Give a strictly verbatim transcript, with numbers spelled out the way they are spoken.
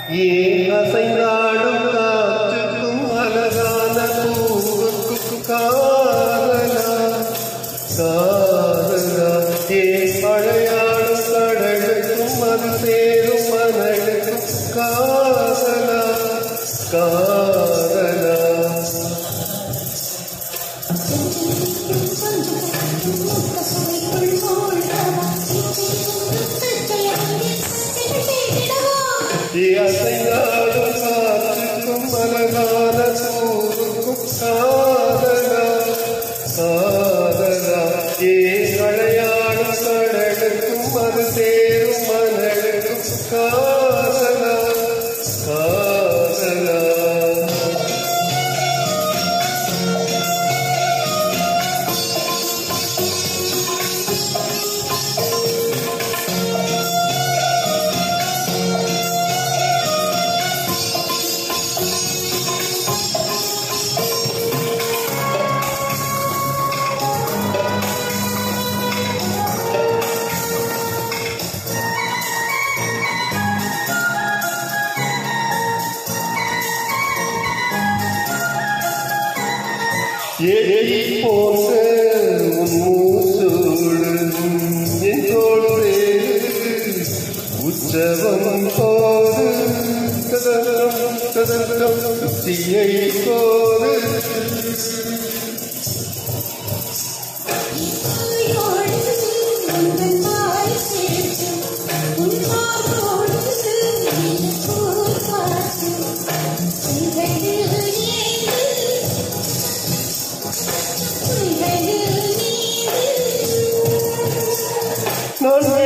ஏன் அசைந்தாடும் காற்றுக்கும் அழகான பூவுக்கும் காதலா காதலா ஏன் மழையாடும் கடலுக்கும் அது சேரும் மணலுக்கும் காதலா காதலா அசைந்தாடும் காற்றுக்கும் அழகான பூவுக்கும் காதலா காதலா ஏன் மழையாடும் கடலுக்கும் அது சேரும் மணலுக்கும் காதலா காதலா ஏழை போன்ற உன் மூச்சோடு என் தோளே உற்சவம் போது கதறம் கதறம் தீயை போது no, no.